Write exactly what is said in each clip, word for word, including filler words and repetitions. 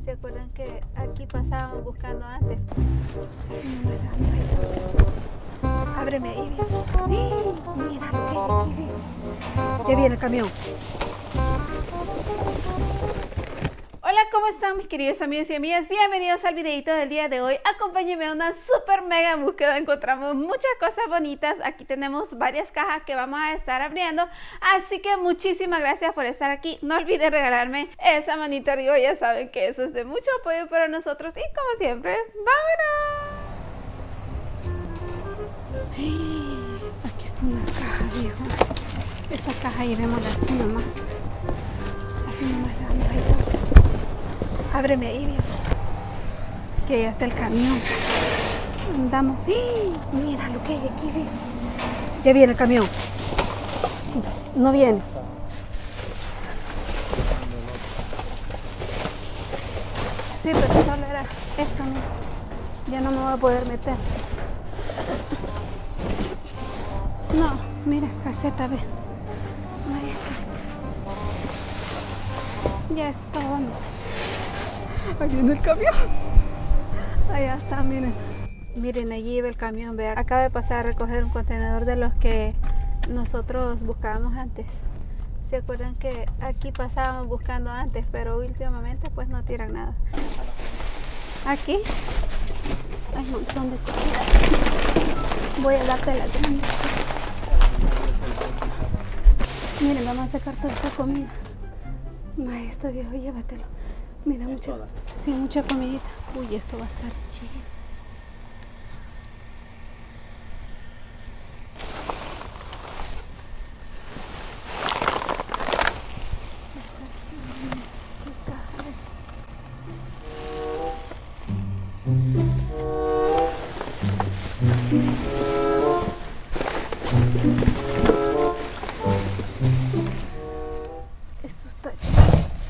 ¿Se acuerdan que aquí pasábamos buscando antes? Así no me da. Ábreme ahí, bien. Mira lo que hay aquí, bien. Ya viene el camión. Hola, ¿cómo están mis queridos amigos y amigas? Bienvenidos al videito del día de hoy. Acompáñenme a una super mega búsqueda. Encontramos muchas cosas bonitas. Aquí tenemos varias cajas que vamos a estar abriendo. Así que muchísimas gracias por estar aquí. No olviden regalarme esa manita arriba. Ya saben que eso es de mucho apoyo para nosotros. Y como siempre, ¡vámonos! Aquí está una caja, viejo. Esta caja llevémosla así nomás. Así nomás la vamos a llevar. Ábreme ahí, bien. Que ya está el camión. Andamos. ¡Eh! Mira lo que hay aquí, bien. Ya viene el camión. No viene. Sí, pero solo era esto, mira. Ya no me voy a poder meter. No, mira, caseta, ve. Ahí está. Ya está bueno. Ahí viene el camión. Allá está, miren. Miren, allí va el camión, vean. Acaba de pasar a recoger un contenedor de los que nosotros buscábamos antes. ¿Se acuerdan que aquí pasábamos buscando antes, pero últimamente pues no tiran nada? Aquí hay un montón de comida. Voy a darte la grande. Miren, vamos a sacar toda esta comida. Maestro viejo, llévatelo. Mira, mucha, sí, mucha comidita. Uy, esto va a estar chido. Esto está chido.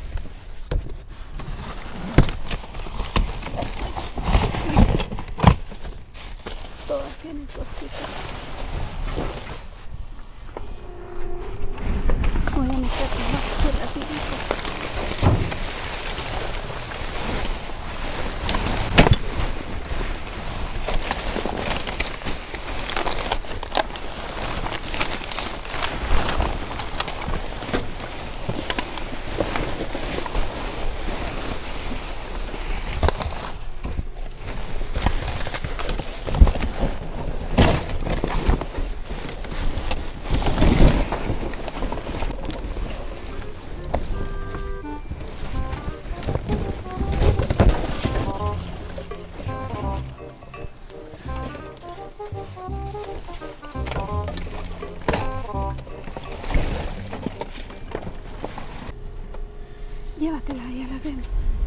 Todas tienen cositas. Voy a meter todo aquí rapidito. Llévatela, ya la ven.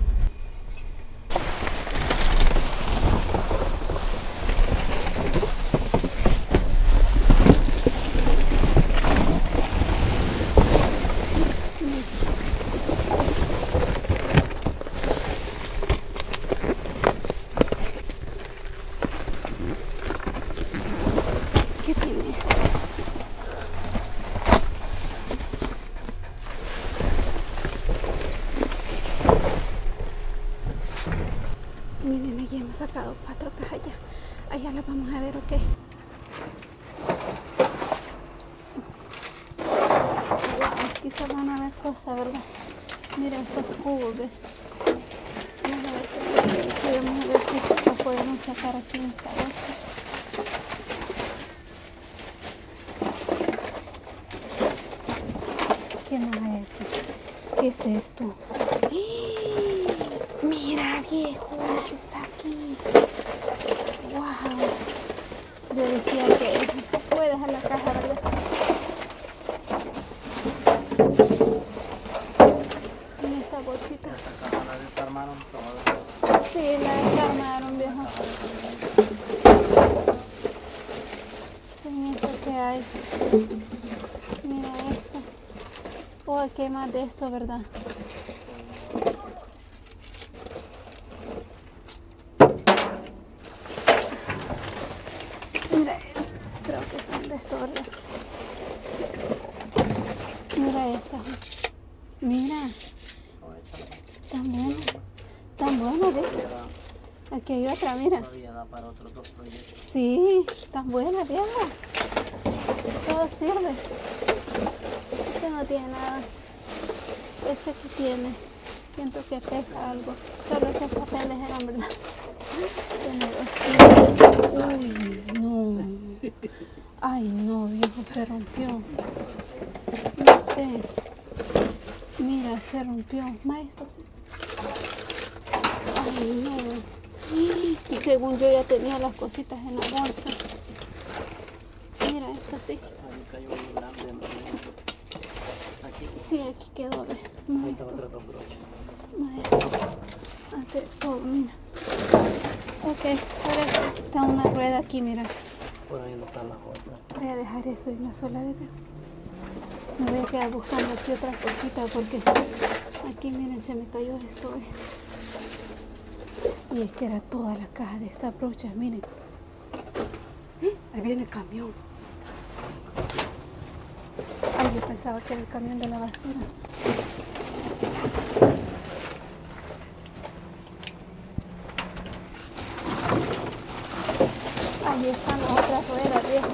¿Qué tiene? Miren, aquí hemos sacado cuatro cajas ya. Allá las vamos a ver, ok. Wow, aquí se van a ver cosas, ¿verdad? Miren estos cubos, ¿ves? Vamos a ver, aquí vamos a ver si lo podemos sacar aquí en esta bolsa. ¿Qué más hay aquí? ¿Qué es esto? Mira, viejo, lo que está aquí. Wow. Yo decía que puede dejar la caja, ¿verdad? En esta bolsita. ¿Esta caja la desarmaron todas? Sí, la desarmaron, viejo. En esto que hay. Mira esto. Oh, aquí hay más de esto, ¿verdad? Mira, creo que son de esto, ¿verdad? Mira esta. Mira. También. Tan buena, ¿ves? Aquí hay otra, mira. Todavía da para otros dos proyectos. Sí, tan buena, vieja. Todo sirve. Este no tiene nada. Este que tiene, siento que pesa algo. Solo estos papeles eran verdad. Uy, no. Ay, no, viejo, se rompió. No sé. Mira, se rompió. Maestro, sí. Ay, no. Y según yo ya tenía las cositas en la bolsa. Mira, esto sí. Ahí cayó un grande, ¿no? Aquí. Sí, aquí quedó. Ve. Maestro. Otros dos broches. Maestro. Ante todo, mira. Ok, ahora está una rueda aquí, mira. Por ahí no están las otras. Voy a dejar eso y una sola vez. Me voy a quedar buscando aquí otra cosita porque aquí, miren, se me cayó esto. Eh. Y es que era toda la caja de esta brocha, miren. ¿Eh? Ahí viene el camión. Ay, yo pensaba que era el camión de la basura. Ahí están las otras ruedas, viejo.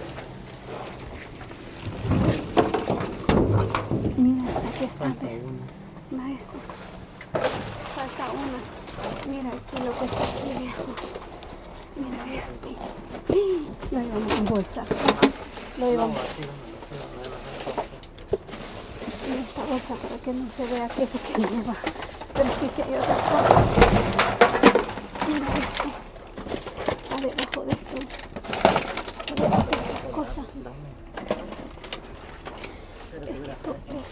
Mira, aquí está, ve. Maestro. Falta una. Mira aquí lo que está aquí, viejo. Mira esto. Lo llevamos en bolsa. Lo llevamos en esta bolsa para que no se vea aquí porque no me va. Pero aquí hay otra cosa. Mira esto. Debajo de esto, de esta cosa. Esto es.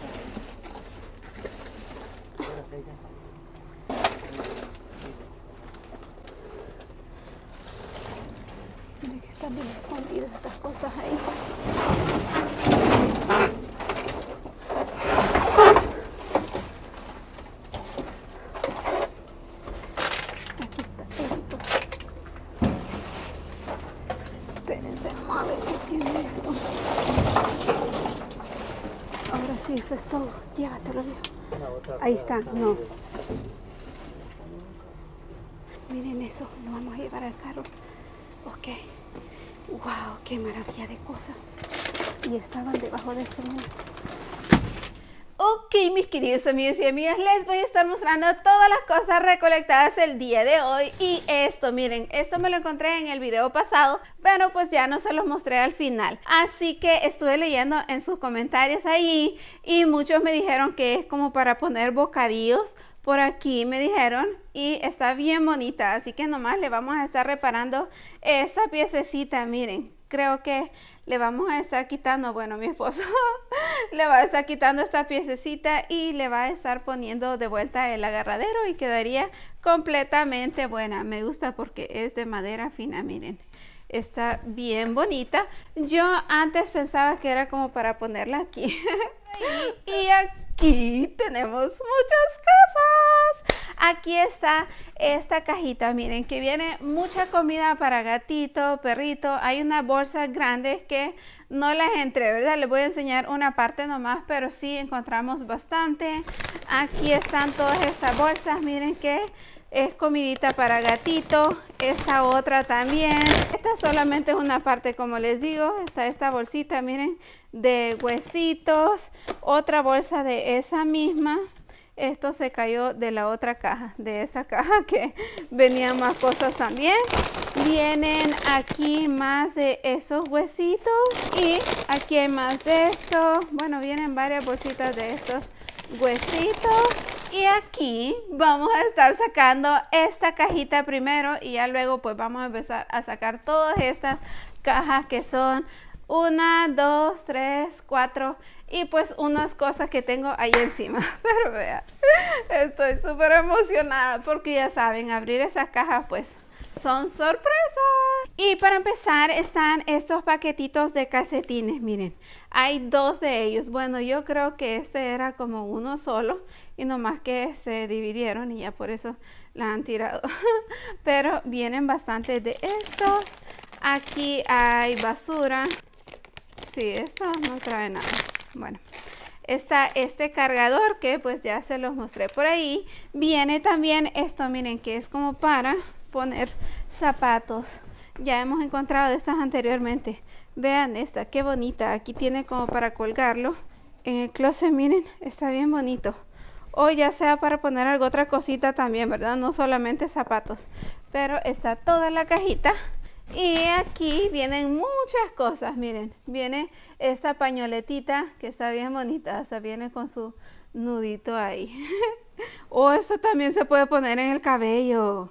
Mira que están bien escondidas estas cosas ahí. Aquí está esto. Espérense, vamos a ver qué tiene esto. Ahora sí, eso es todo. Llévatelo, viejo. Ahí está, no. Miren eso, lo vamos a llevar al carro. Ok. Wow, qué maravilla de cosas. Y estaban debajo de eso, mira. Ok, mis queridos amigos y amigas, les voy a estar mostrando todas las cosas recolectadas el día de hoy. Y esto, miren, esto me lo encontré en el video pasado, pero pues ya no se los mostré al final. Así que estuve leyendo en sus comentarios ahí y muchos me dijeron que es como para poner bocadillos. Por aquí me dijeron y está bien bonita, así que nomás le vamos a estar reparando esta piececita, miren. Creo que le vamos a estar quitando, bueno, mi esposo le va a estar quitando esta piececita y le va a estar poniendo de vuelta el agarradero y quedaría completamente buena. Me gusta porque es de madera fina, miren. Está bien bonita. Yo antes pensaba que era como para ponerla aquí. Y aquí tenemos muchas cosas. Aquí está esta cajita, miren, que viene mucha comida para gatito, perrito. Hay una bolsa grande que no las entré, ¿verdad? Les voy a enseñar una parte nomás, pero sí encontramos bastante. Aquí están todas estas bolsas, miren que es comidita para gatito. Esta otra también. Esta solamente es una parte, como les digo. Está esta bolsita, miren, de huesitos. Otra bolsa de esa misma. Esto se cayó de la otra caja, de esa caja que venían más cosas también. Vienen aquí más de esos huesitos y aquí hay más de esto. Bueno, vienen varias bolsitas de estos huesitos. Y aquí vamos a estar sacando esta cajita primero y ya luego pues vamos a empezar a sacar todas estas cajas que son una, dos, tres, cuatro y pues unas cosas que tengo ahí encima. Pero vean, estoy súper emocionada porque ya saben, abrir esas cajas pues son sorpresas. Y para empezar están estos paquetitos de calcetines, miren, hay dos de ellos. Bueno, yo creo que este era como uno solo y nomás que se dividieron y ya por eso la han tirado. Pero vienen bastantes de estos. Aquí hay basura. Sí, esto no trae nada. Bueno, está este cargador que pues ya se los mostré por ahí. Viene también esto, miren, que es como para poner zapatos. Ya hemos encontrado de estas anteriormente. Vean esta, qué bonita. Aquí tiene como para colgarlo en el closet, miren, está bien bonito. O ya sea para poner alguna otra cosita también, ¿verdad? No solamente zapatos. Pero está toda la cajita. Y aquí vienen muchas cosas, miren. Viene esta pañoletita que está bien bonita. O sea, viene con su nudito ahí. O eso también se puede poner en el cabello.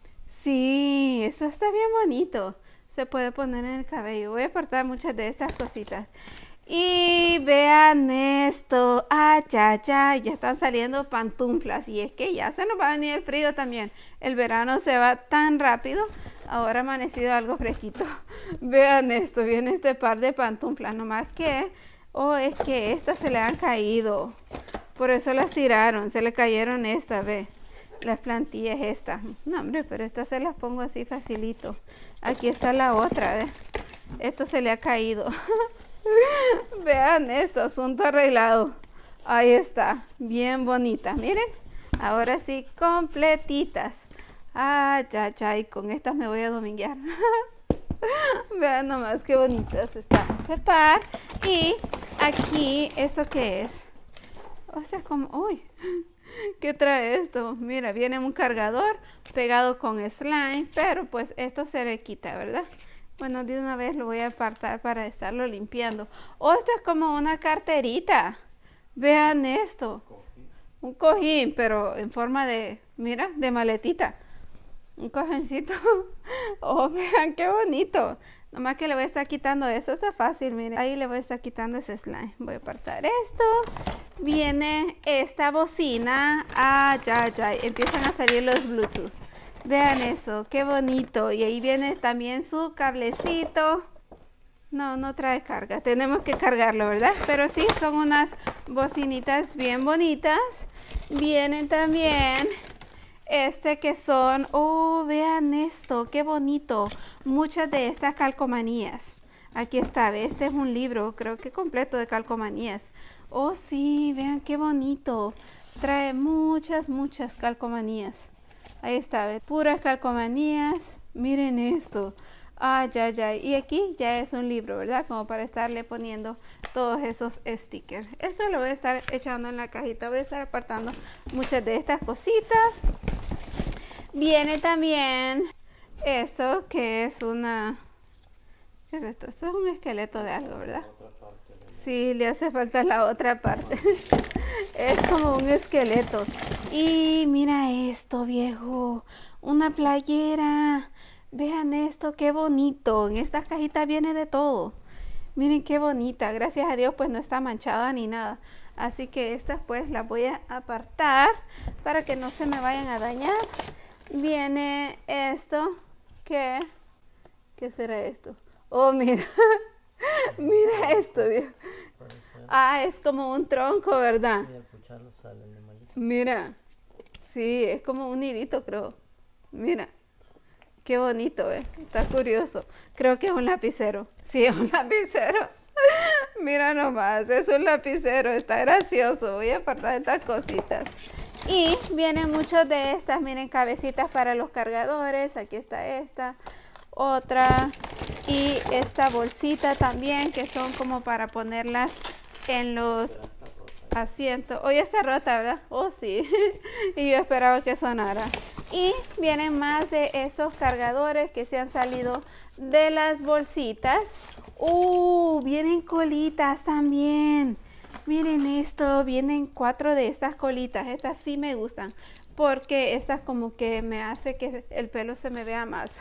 Sí, eso está bien bonito. Se puede poner en el cabello. Voy a apartar muchas de estas cositas. Y vean esto. Ay, ya, ya, ya están saliendo pantuflas. Y es que ya se nos va a venir el frío también. El verano se va tan rápido. Ahora ha amanecido algo fresquito. Vean esto. Viene este par de pantuflas. Nomás que, oh, es que estas se le han caído. Por eso las tiraron. Se le cayeron estas, ve. Las plantillas estas. No, hombre, pero estas se las pongo así facilito. Aquí está la otra, ¿ves? Esto se le ha caído. Vean esto, asunto arreglado. Ahí está, bien bonita. Miren, ahora sí, completitas. Ah, ya, ya, y con estas me voy a dominguear. Vean nomás qué bonitas están. Separ. Y aquí, ¿esto qué es? Oh, esto es como, uy, ¿qué trae esto? Mira, viene un cargador pegado con slime, pero pues esto se le quita, ¿verdad? Bueno, de una vez lo voy a apartar para estarlo limpiando. Oh, esto es como una carterita. Vean esto. Un cojín, pero en forma de, mira, de maletita. Un cojincito. Oh, vean qué bonito. Nomás que le voy a estar quitando eso. Está fácil, miren. Ahí le voy a estar quitando ese slime. Voy a apartar esto. Viene esta bocina. Ah, ya, ya. Empiezan a salir los Bluetooth. Vean eso, qué bonito. Y ahí viene también su cablecito. No, no trae carga. Tenemos que cargarlo, ¿verdad? Pero sí, son unas bocinitas bien bonitas. Vienen también este que son... Oh, vean esto, qué bonito. Muchas de estas calcomanías. Aquí está, ¿ve? Este es un libro, creo que completo de calcomanías. Oh, sí, vean qué bonito. Trae muchas, muchas calcomanías. Ahí está, ¿ves? Puras calcomanías. Miren esto. Ah, ya, ya. Y aquí ya es un libro, ¿verdad? Como para estarle poniendo todos esos stickers. Esto lo voy a estar echando en la cajita. Voy a estar apartando muchas de estas cositas. Viene también eso que es una... ¿Qué es esto? Esto es un esqueleto de algo, ¿verdad? Sí, le hace falta la otra parte. Es como un esqueleto. Y mira esto, viejo. Una playera. Vean esto, qué bonito. En esta cajita viene de todo. Miren qué bonita. Gracias a Dios pues no está manchada ni nada. Así que estas pues las voy a apartar para que no se me vayan a dañar. Viene esto. ¿Qué? ¿Qué será esto? Oh, mira. Mira esto, viejo. Ah, es como un tronco, ¿verdad? Mira. Sí, es como un nidito, creo. Mira. Qué bonito, ¿eh? Está curioso. Creo que es un lapicero. Sí, es un lapicero. Mira nomás, es un lapicero. Está gracioso. Voy a apartar estas cositas. Y vienen muchos de estas, miren, cabecitas para los cargadores. Aquí está esta. Otra. Y esta bolsita también, que son como para ponerlas en los asientos. Oh, ya está rota, ¿verdad? Oh, sí. Y yo esperaba que sonara. Y vienen más de esos cargadores que se han salido de las bolsitas. Uh, vienen colitas también. Miren esto, vienen cuatro de estas colitas. Estas sí me gustan, porque estas como que me hace que el pelo se me vea más.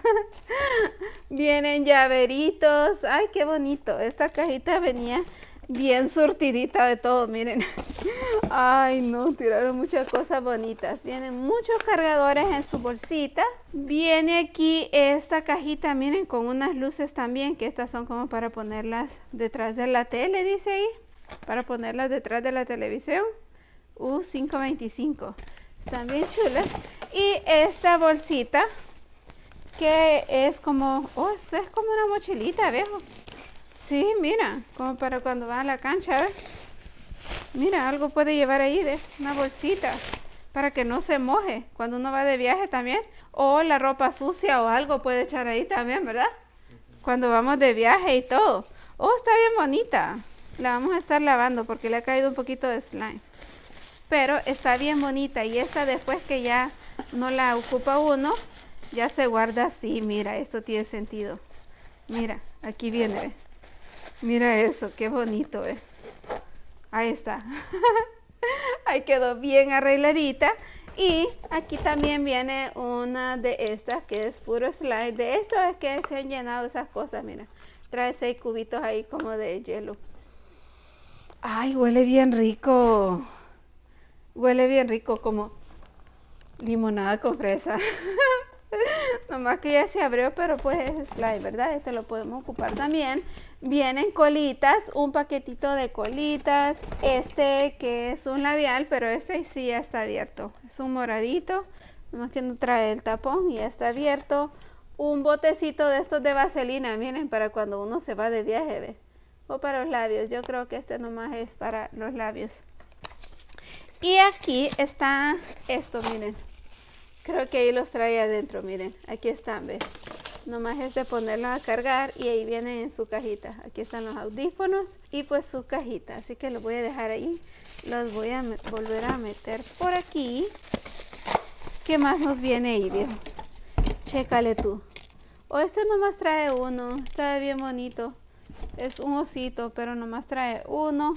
Vienen llaveritos. Ay, qué bonito. Esta cajita venía bien surtidita de todo, miren. Ay, no, tiraron muchas cosas bonitas. Vienen muchos cargadores en su bolsita. Viene aquí esta cajita, miren, con unas luces también, que estas son como para ponerlas detrás de la tele, dice ahí. Para ponerlas detrás de la televisión. Uh, cinco veinticinco. Están bien chulas. Y esta bolsita, que es como... Oh, esto es como una mochilita, viejo. Sí, mira, como para cuando van a la cancha, ¿ves? Mira, algo puede llevar ahí, ¿ves? Una bolsita para que no se moje cuando uno va de viaje también. O la ropa sucia o algo puede echar ahí también, ¿verdad? Cuando vamos de viaje y todo. Oh, está bien bonita. La vamos a estar lavando porque le ha caído un poquito de slime. Pero está bien bonita y esta después que ya no la ocupa uno, ya se guarda así. Mira, esto tiene sentido. Mira, aquí viene, ¿ve? Mira eso, qué bonito, ¿ve? Ahí está. Ahí quedó bien arregladita. Y aquí también viene una de estas que es puro slime. De esto es que se han llenado esas cosas, mira. Trae seis cubitos ahí como de hielo. Ay, huele bien rico. Huele bien rico, como limonada con fresa. Nomás que ya se abrió, pero pues es slime, ¿verdad? Este lo podemos ocupar también. Vienen colitas, un paquetito de colitas. Este que es un labial, pero este sí ya está abierto. Es un moradito, nomás que no trae el tapón y ya está abierto. Un botecito de estos de vaselina, miren, para cuando uno se va de viaje, ¿ve? O para los labios. Yo creo que este nomás es para los labios. Y aquí está esto, miren. Creo que ahí los trae adentro, miren. Aquí están, ¿ves? Nomás es de ponerlos a cargar y ahí vienen en su cajita. Aquí están los audífonos y pues su cajita. Así que los voy a dejar ahí. Los voy a volver a meter por aquí. ¿Qué más nos viene ahí, viejo? Chécale tú. O este nomás trae uno. Está bien bonito. Es un osito, pero nomás trae uno.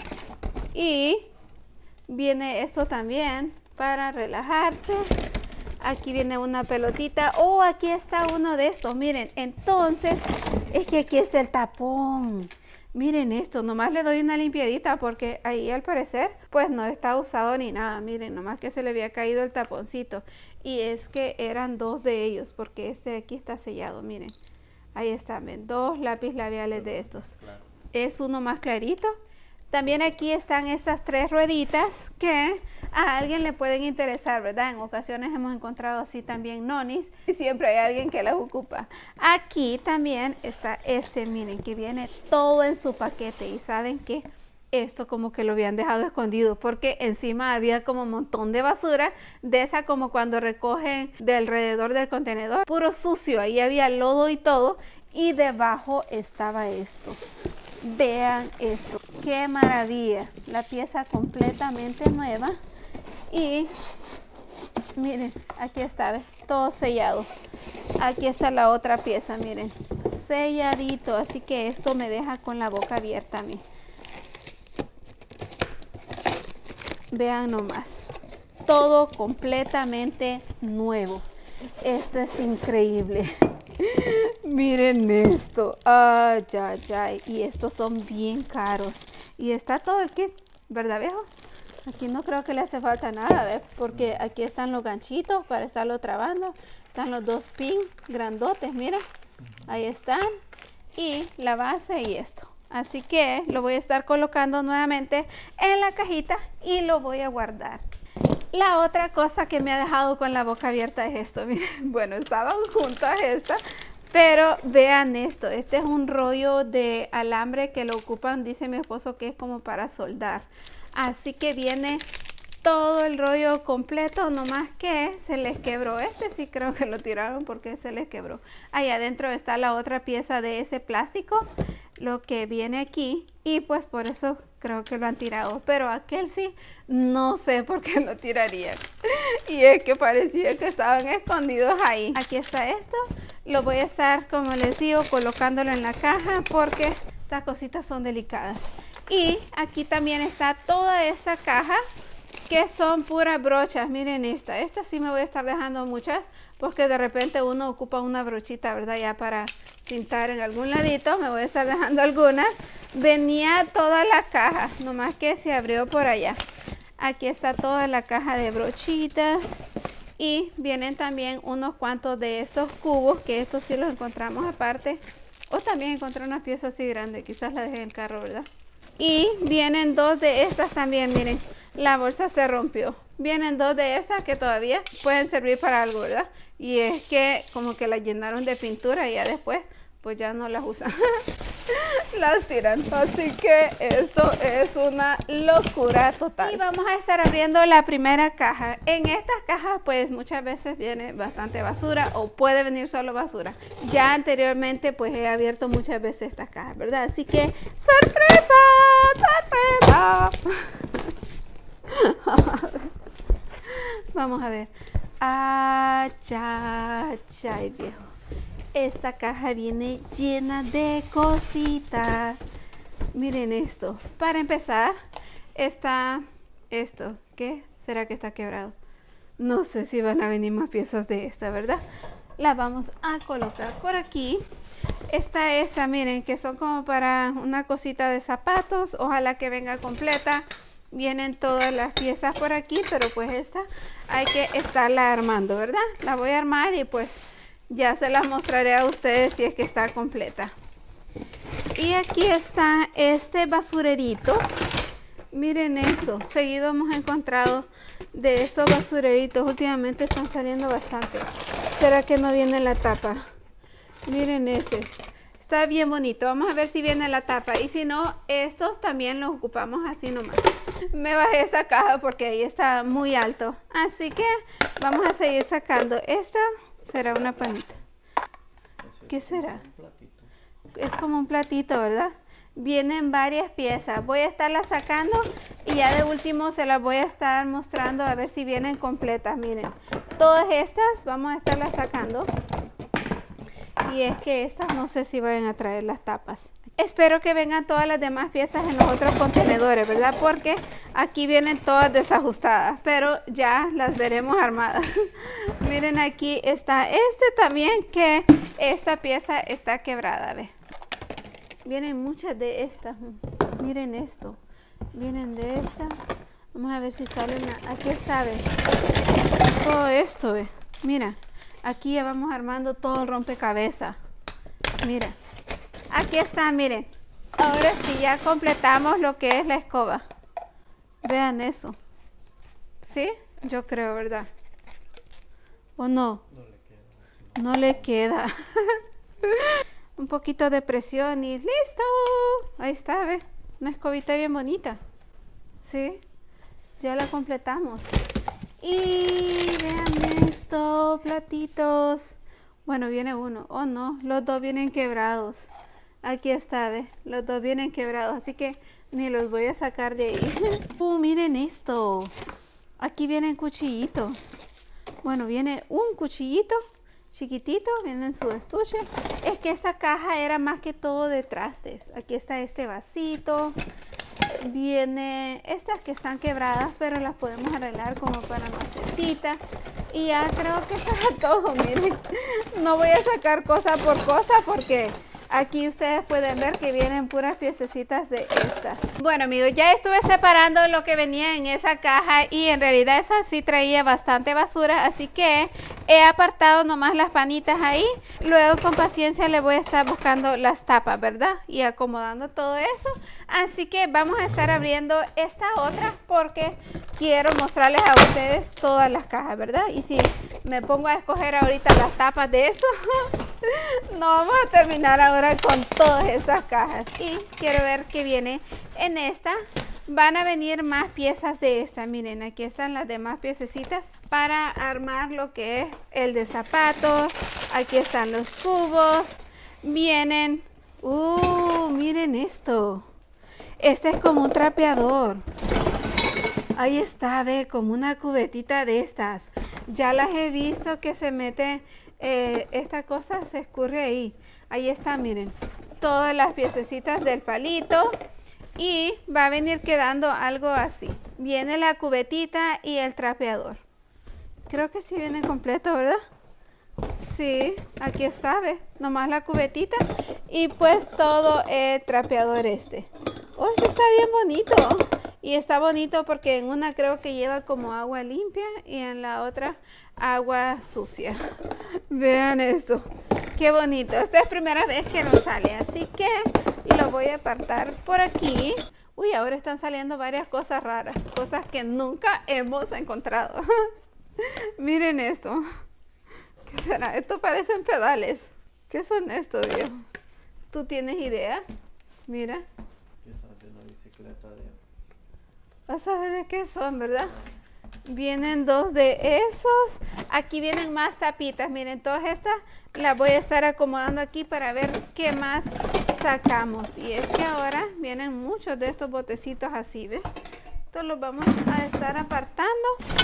Y viene esto también para relajarse. Aquí viene una pelotita. Oh, aquí está uno de estos. Miren, entonces es que aquí está el tapón. Miren esto, nomás le doy una limpiadita porque ahí al parecer pues no está usado ni nada. Miren, nomás que se le había caído el taponcito. Y es que eran dos de ellos porque este de aquí está sellado, miren. Ahí están, ven, dos lápiz labiales de estos. Es uno más clarito. También aquí están estas tres rueditas que a alguien le pueden interesar, ¿verdad? En ocasiones hemos encontrado así también nonis y siempre hay alguien que las ocupa. Aquí también está este, miren, que viene todo en su paquete. Y saben que esto como que lo habían dejado escondido porque encima había como un montón de basura de esa como cuando recogen de alrededor del contenedor. Puro sucio, ahí había lodo y todo y debajo estaba esto. Vean esto, qué maravilla, la pieza completamente nueva y miren, aquí está, ¿ves? Todo sellado. Aquí está la otra pieza, miren, selladito, así que esto me deja con la boca abierta a mí. Vean nomás, todo completamente nuevo. Esto es increíble. Miren esto, ay, ay, ay, y estos son bien caros y está todo el kit, ¿verdad, viejo? Aquí no creo que le hace falta nada, ¿ves? Porque aquí están los ganchitos para estarlo trabando, están los dos pin grandotes, miren, ahí están, y la base y esto. Así que lo voy a estar colocando nuevamente en la cajita y lo voy a guardar. La otra cosa que me ha dejado con la boca abierta es esto. Miren, bueno, estaban juntas estas, pero vean esto. Este es un rollo de alambre que lo ocupan, dice mi esposo, que es como para soldar. Así que viene todo el rollo completo, nomás que se les quebró. Este sí creo que lo tiraron porque se les quebró. Ahí adentro está la otra pieza de ese plástico, lo que viene aquí, y pues por eso creo que lo han tirado, pero aquel sí, no sé por qué lo tirarían. Y es que parecía que estaban escondidos ahí. Aquí está esto, lo voy a estar, como les digo, colocándolo en la caja porque estas cositas son delicadas. Y aquí también está toda esta caja que son puras brochas. Miren esta, esta sí me voy a estar dejando muchas porque de repente uno ocupa una brochita, ¿verdad? Ya para pintar en algún ladito, me voy a estar dejando algunas. Venía toda la caja, nomás que se abrió por allá. Aquí está toda la caja de brochitas y vienen también unos cuantos de estos cubos, que estos sí los encontramos aparte. O también encontré una pieza así grande, quizás la dejé en el carro, ¿verdad? Y vienen dos de estas también, miren, la bolsa se rompió. Vienen dos de esas que todavía pueden servir para algo, ¿verdad? Y es que como que las llenaron de pintura y ya después pues ya no las usan. las tiran. Así que esto es una locura total. Y vamos a estar abriendo la primera caja. En estas cajas pues muchas veces viene bastante basura o puede venir solo basura. Ya anteriormente pues he abierto muchas veces estas cajas, ¿verdad? Así que ¡sorpresa! ¡Sorpresa! Vamos a ver. Ah, ya, ya, viejo. Esta caja viene llena de cositas. Miren esto. Para empezar, está esto. ¿Qué? ¿Será que está quebrado? No sé si van a venir más piezas de esta, ¿verdad? La vamos a colocar por aquí. Está esta, miren, que son como para una cosita de zapatos. Ojalá que venga completa. Vienen todas las piezas por aquí, pero pues esta hay que estarla armando, ¿verdad? La voy a armar y pues ya se las mostraré a ustedes si es que está completa. Y aquí está este basurerito. Miren eso. Seguido hemos encontrado de estos basureritos. Últimamente están saliendo bastante. ¿Será que no viene la tapa? Miren ese. Está bien bonito. Vamos a ver si viene la tapa. Y si no, estos también los ocupamos así nomás. Me bajé esta caja porque ahí está muy alto. Así que vamos a seguir sacando. Esta será una panita. ¿Qué será? Es como un platito, ¿verdad? Vienen varias piezas. Voy a estarlas sacando y ya de último se las voy a estar mostrando a ver si vienen completas. Miren, todas estas vamos a estarlas sacando. Y es que estas no sé si vayan a traer las tapas. Espero que vengan todas las demás piezas en los otros contenedores, ¿verdad? Porque aquí vienen todas desajustadas, pero ya las veremos armadas. Miren, aquí está este también, que esta pieza está quebrada, ¿ve? Vienen muchas de estas. Miren esto. Vienen de esta. Vamos a ver si salen. Aquí está, ¿ve? Todo esto, ¿ve? Mira. Aquí ya vamos armando todo el rompecabezas. Mira. Aquí está, miren. Ahora sí ya completamos lo que es la escoba. Vean eso. ¿Sí? Yo creo, ¿verdad? ¿O no? No le queda. No le queda. Un poquito de presión y ¡listo! Ahí está, ¿ve? Una escobita bien bonita. ¿Sí? Ya la completamos. Y vean esto, platitos. Bueno, viene uno. Oh, no, los dos vienen quebrados. Aquí está, ¿ve? Los dos vienen quebrados, así que ni los voy a sacar de ahí. Uh, miren esto. Aquí vienen cuchillitos. Bueno, viene un cuchillito chiquitito, viene en su estuche. Es que esta caja era más que todo de trastes. Aquí está este vasito. Viene estas que están quebradas, pero las podemos arreglar como para macetita. Y ya creo que será todo. Miren, no voy a sacar cosa por cosa porque aquí ustedes pueden ver que vienen puras piececitas de estas. Bueno, amigos, ya estuve separando lo que venía en esa caja y en realidad esa sí traía bastante basura, así que he apartado nomás las panitas ahí. Luego con paciencia le voy a estar buscando las tapas, ¿verdad? Y acomodando todo eso. Así que vamos a estar abriendo esta otra porque quiero mostrarles a ustedes todas las cajas, ¿verdad? Y si me pongo a escoger ahorita las tapas de eso, no vamos a terminar ahora con todas estas cajas. Y quiero ver qué viene en esta. Van a venir más piezas de esta. Miren, aquí están las demás piececitas para armar lo que es el de zapatos. Aquí están los cubos. Vienen, uh, miren esto. Este es como un trapeador. Ahí está, ve, como una cubetita de estas. Ya las he visto que se mete, eh, esta cosa se escurre ahí. Ahí está, miren, todas las piececitas del palito. Y va a venir quedando algo así. Viene la cubetita y el trapeador. Creo que sí viene completo, ¿verdad? Sí, aquí está, ve, nomás la cubetita. Y pues todo el trapeador este. Oh, este está bien bonito. Y está bonito porque en una creo que lleva como agua limpia y en la otra agua sucia. Vean esto. Qué bonito. Esta es primera vez que nos sale, así que lo voy a apartar por aquí. Uy, ahora están saliendo varias cosas raras, cosas que nunca hemos encontrado. Miren esto. ¿Qué será? Esto parecen pedales. ¿Qué son estos, viejo? ¿Tú tienes idea? Mira. Quizás de la bicicleta de... Vas a ver de qué son, ¿verdad? Vienen dos de esos. Aquí vienen más tapitas. Miren, todas estas las voy a estar acomodando aquí para ver qué más sacamos. Y es que ahora vienen muchos de estos botecitos así, ¿ves? Estos los vamos a estar apartando.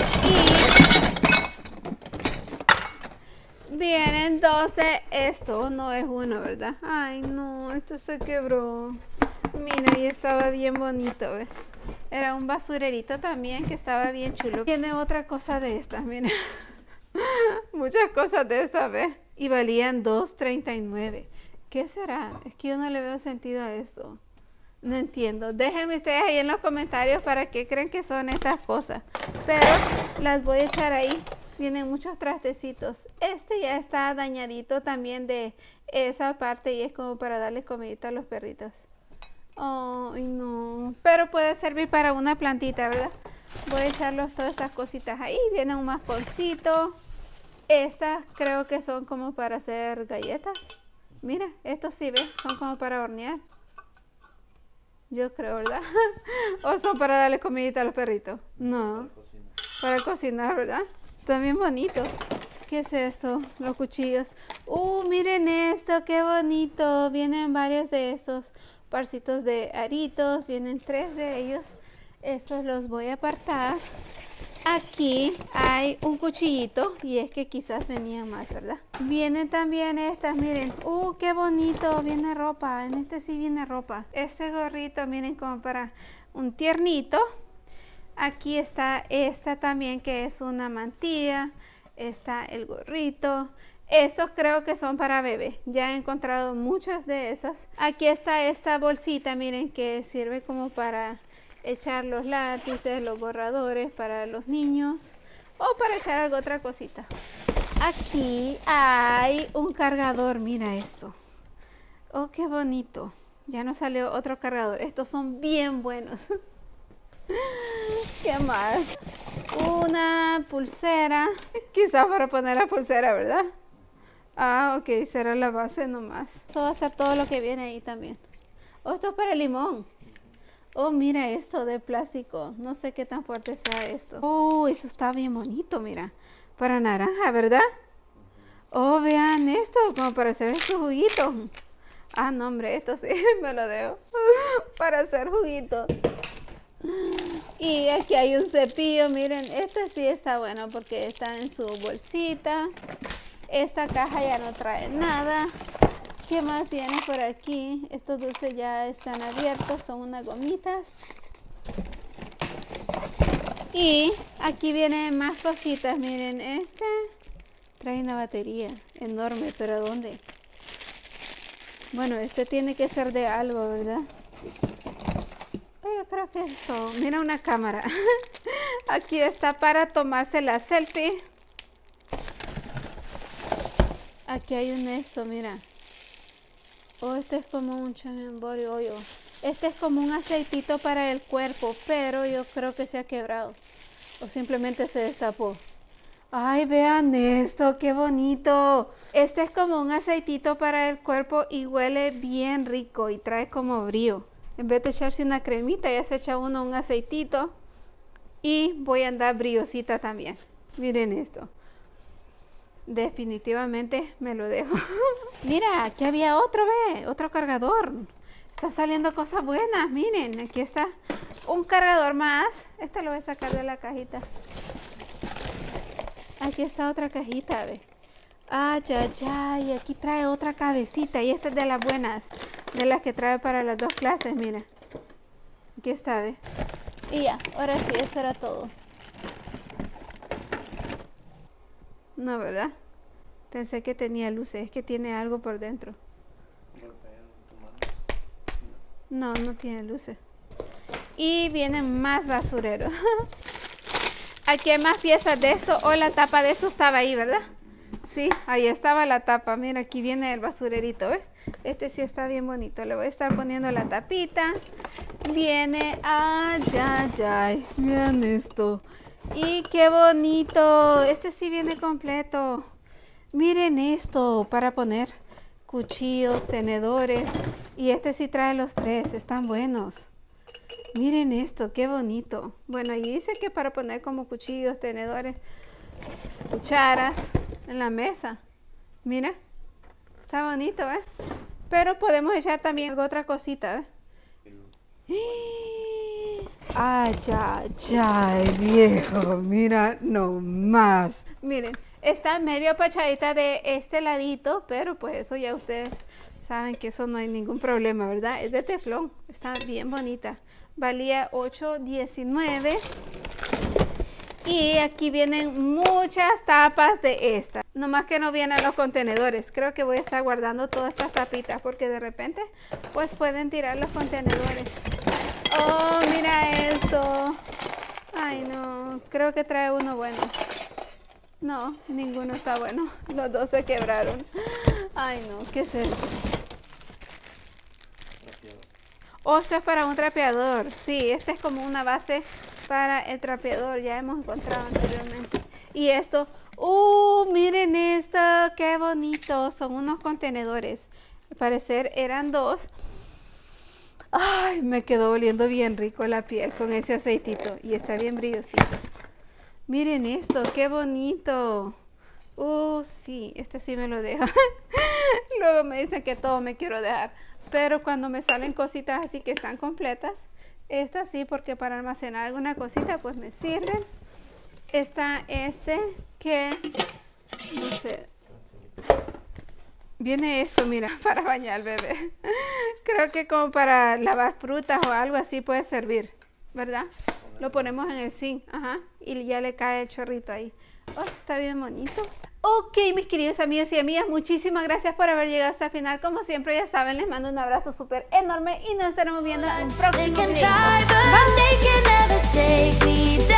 Y vienen dos de esto. No es uno, ¿verdad? Ay, no, esto se quebró. Mira, y estaba bien bonito, ¿ves? Era un basurerito también que estaba bien chulo. Tiene otra cosa de estas, mira. Muchas cosas de estas, ¿ves? Y valían dos treinta y nueve. ¿Qué será? Es que yo no le veo sentido a esto. No entiendo. Déjenme ustedes ahí en los comentarios para qué creen que son estas cosas. Pero las voy a echar ahí. Vienen muchos trastecitos. Este ya está dañadito también de esa parte y es como para darles comidita a los perritos. Ay, no. Pero puede servir para una plantita, ¿verdad? Voy a echarlos todas esas cositas ahí. Viene un masconcito. Estas creo que son como para hacer galletas. Mira, estos sí, ¿ves? Son como para hornear. Yo creo, ¿verdad? ¿O son para darle comidita a los perritos? No. Para cocinar. Para cocinar, ¿verdad? También bonito. ¿Qué es esto? Los cuchillos. Uh, miren esto, qué bonito. Vienen varios de esos parcitos de aritos, vienen tres de ellos. Esos los voy a apartar. Aquí hay un cuchillito y es que quizás venían más, ¿verdad? Vienen también estas, miren. Uh, qué bonito, viene ropa. En este sí viene ropa. Este gorrito, miren, como para un tiernito. Aquí está esta también que es una mantilla. Está el gorrito. Esos creo que son para bebé. Ya he encontrado muchas de esas. Aquí está esta bolsita, miren, que sirve como para echar los lápices, los borradores para los niños o para echar algo otra cosita. Aquí hay un cargador, mira esto. Oh, qué bonito. Ya nos salió otro cargador. Estos son bien buenos. ¿Qué más? Una pulsera. Quizás para poner la pulsera, ¿verdad? Ah, ok, será la base nomás. Eso va a ser todo lo que viene ahí también. Oh, esto es para el limón. Oh, mira esto de plástico. No sé qué tan fuerte sea esto. Oh, eso está bien bonito, mira. Para naranja, ¿verdad? Oh, vean esto, como para hacer su juguito. Ah, no, hombre, esto sí me lo dejo. Para hacer juguito. Y aquí hay un cepillo, miren, este sí está bueno porque está en su bolsita. Esta caja ya no trae nada. ¿Qué más viene por aquí? Estos dulces ya están abiertos, son unas gomitas. Y aquí vienen más cositas, miren, este trae una batería enorme, pero ¿dónde? Bueno, este tiene que ser de algo, ¿verdad? Yo creo que esto, mira una cámara. Aquí está para tomarse la selfie. Aquí hay un esto, mira. Oh, este es como un body oil. Este es como un aceitito para el cuerpo, pero yo creo que se ha quebrado. O simplemente se destapó. Ay, vean esto, qué bonito. Este es como un aceitito para el cuerpo y huele bien rico y trae como brío. En vez de echarse una cremita, ya se echa uno un aceitito. Y voy a andar briosita también. Miren esto. Definitivamente me lo dejo. Mira, aquí había otro, ve, otro cargador. Está saliendo cosas buenas, miren, aquí está un cargador más. Este lo voy a sacar de la cajita. Aquí está otra cajita, ve. Ay, ay, ay, aquí trae otra cabecita y esta es de las buenas, de las que trae para las dos clases, mira. Aquí está, ve. Y ya, ahora sí, eso era todo. No, ¿verdad? Pensé que tenía luces, es que tiene algo por dentro. No, no tiene luces. Y vienen más basureros. Aquí hay más piezas de esto. O la tapa de eso estaba ahí, ¿verdad? Sí, ahí estaba la tapa. Mira, aquí viene el basurerito, ¿eh? Este sí está bien bonito. Le voy a estar poniendo la tapita. Viene, ay, ay, ay. Vean esto. Y qué bonito. Este sí viene completo. Miren esto para poner cuchillos, tenedores. Y este sí trae los tres, están buenos. Miren esto, qué bonito. Bueno, ahí dice que para poner como cuchillos, tenedores, cucharas en la mesa. Mira, está bonito, ¿eh? Pero podemos echar también alguna otra cosita, ¿eh? Ay, ay, ay, viejo, mira nomás. Miren, está medio apachadita de este ladito, pero pues eso ya ustedes saben que eso no hay ningún problema, ¿verdad? Es de teflón, está bien bonita. Valía ocho diecinueve. Y aquí vienen muchas tapas de esta. Nomás que no vienen los contenedores. Creo que voy a estar guardando todas estas tapitas porque de repente pues pueden tirar los contenedores. Oh, mira esto. Ay, no. Creo que trae uno bueno. No, ninguno está bueno. Los dos se quebraron. Ay, no. ¿Qué es esto? Oh, esto es para un trapeador. Sí, este es como una base para el trapeador. Ya hemos encontrado anteriormente. Y esto, uh, miren esto, qué bonito. Son unos contenedores. Al parecer eran dos. Ay, me quedó oliendo bien rico la piel con ese aceitito. Y está bien brillosito. Miren esto, qué bonito. Uh, sí, este sí me lo dejo. Luego me dicen que todo me quiero dejar. Pero cuando me salen cositas así que están completas, esta sí, porque para almacenar alguna cosita pues me sirven. Está este que, no sé, viene esto, mira, para bañar al bebé. Creo que como para lavar frutas o algo así puede servir, ¿verdad? Lo ponemos en el zinc, ajá, y ya le cae el chorrito ahí. Oh, está bien bonito. Ok, mis queridos amigos y amigas, muchísimas gracias por haber llegado hasta el final. Como siempre, ya saben, les mando un abrazo súper enorme y nos estaremos viendo en un próximo video.